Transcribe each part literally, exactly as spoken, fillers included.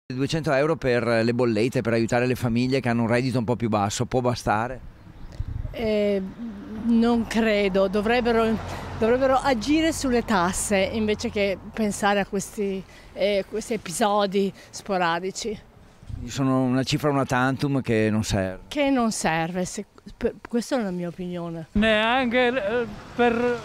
duecento euro per le bollette, per aiutare le famiglie che hanno un reddito un po' più basso, può bastare? Eh, non credo, dovrebbero, dovrebbero agire sulle tasse invece che pensare a questi, eh, questi episodi sporadici. Sono una cifra una tantum che non serve. Che non serve, se, per, questa è la mia opinione. Neanche eh, per,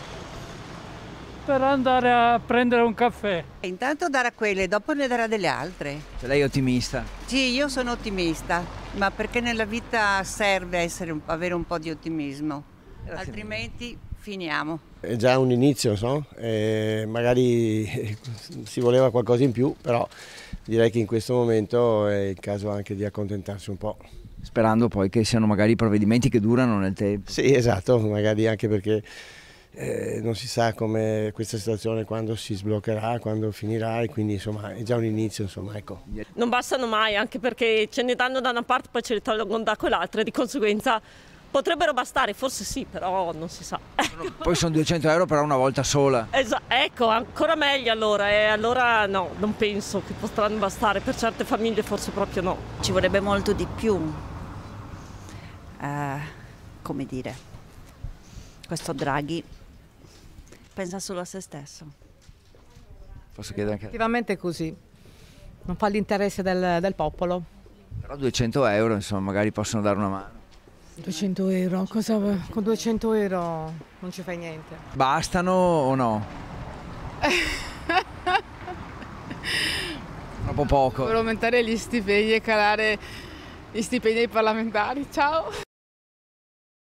per andare a prendere un caffè. Intanto darà quelle, dopo ne darà delle altre. Cioè, lei è ottimista? Sì, io sono ottimista, ma perché nella vita serve essere un, avere un po' di ottimismo, Grazie altrimenti mille. Finiamo. È già un inizio, so? eh, magari si voleva qualcosa in più, però direi che in questo momento è il caso anche di accontentarsi un po'. Sperando poi che siano magari provvedimenti che durano nel tempo. Sì, esatto, magari anche perché eh, non si sa come questa situazione quando si sbloccherà, quando finirà, e quindi insomma è già un inizio, insomma, ecco. Non bastano mai, anche perché ce ne danno da una parte poi ce ne tolgono da quell'altra, e di conseguenza potrebbero bastare, forse sì, però non si sa. Poi sono duecento euro però una volta sola. Esa- ecco, ancora meglio allora, e allora no, non penso che potranno bastare, per certe famiglie forse proprio no. Ci vorrebbe molto di più, eh, come dire, questo Draghi pensa solo a se stesso. Posso chiedere anche... Effettivamente è così, non fa l'interesse del, del popolo. Però duecento euro insomma magari possono dare una mano. duecento euro, cosa, con duecento euro non ci fai niente. Bastano o no? Troppo poco. Per aumentare gli stipendi e calare gli stipendi dei parlamentari, ciao!